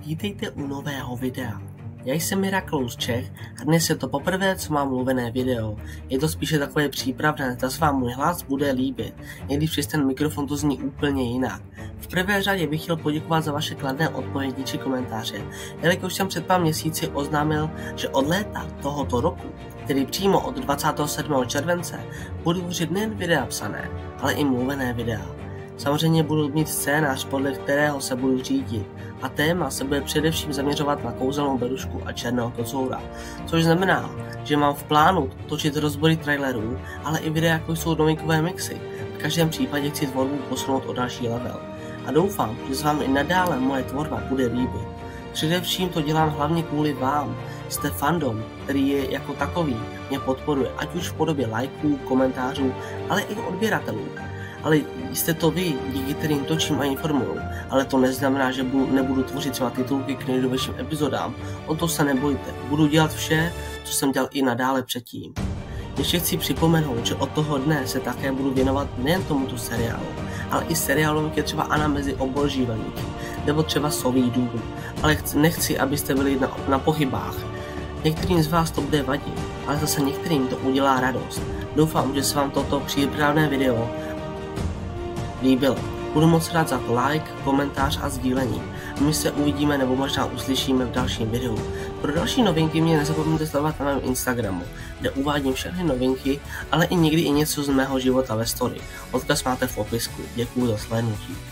Vítejte u nového videa. Já jsem Miraculous Czech a dnes je to poprvé, co mám mluvené video. Je to spíše takové přípravné, zda se vám můj hlas bude líbit, i když přes ten mikrofon to zní úplně jinak. V prvé řadě bych chtěl poděkovat za vaše kladné odpovědi či komentáře, jelikož jsem před pár měsíci oznámil, že od léta tohoto roku, tedy přímo od 27. července, budu tvořit nejen videa psané, ale i mluvené videa. Samozřejmě budu mít scénář, podle kterého se budu řídit, a téma se bude především zaměřovat na kouzelnou berušku a černého kocoura, což znamená, že mám v plánu točit rozbory trailerů, ale i videa, jako jsou novinkové mixy. V každém případě chci tvorbu posunout o další level a doufám, že se vám i nadále moje tvorba bude líbit. Především to dělám hlavně kvůli vám. Jste fandom, který je jako takový mě podporuje, ať už v podobě lajků, komentářů, ale i odběratelů. Ale jste to vy, díky kterým točím a informuju, ale to neznamená, že nebudu tvořit třeba titulky k nejnovějším epizodám. O to se nebojte, budu dělat vše, co jsem dělal i nadále předtím. Ještě chci připomenout, že od toho dne se také budu věnovat nejen tomuto seriálu, ale i seriálům, jako je třeba Anna mezi obojživelníky, nebo třeba Soví dům, ale nechci, abyste byli na pochybách. Některým z vás to bude vadit, ale zase některým to udělá radost. Doufám, že se vám toto přípravné video líbilo. Budu moc rád za like, komentář a sdílení. My se uvidíme nebo možná uslyšíme v dalším videu. Pro další novinky mě nezapomeňte sledovat na mém Instagramu, kde uvádím všechny novinky, ale i někdy i něco z mého života ve story. Odkaz máte v popisku. Děkuji za slednutí.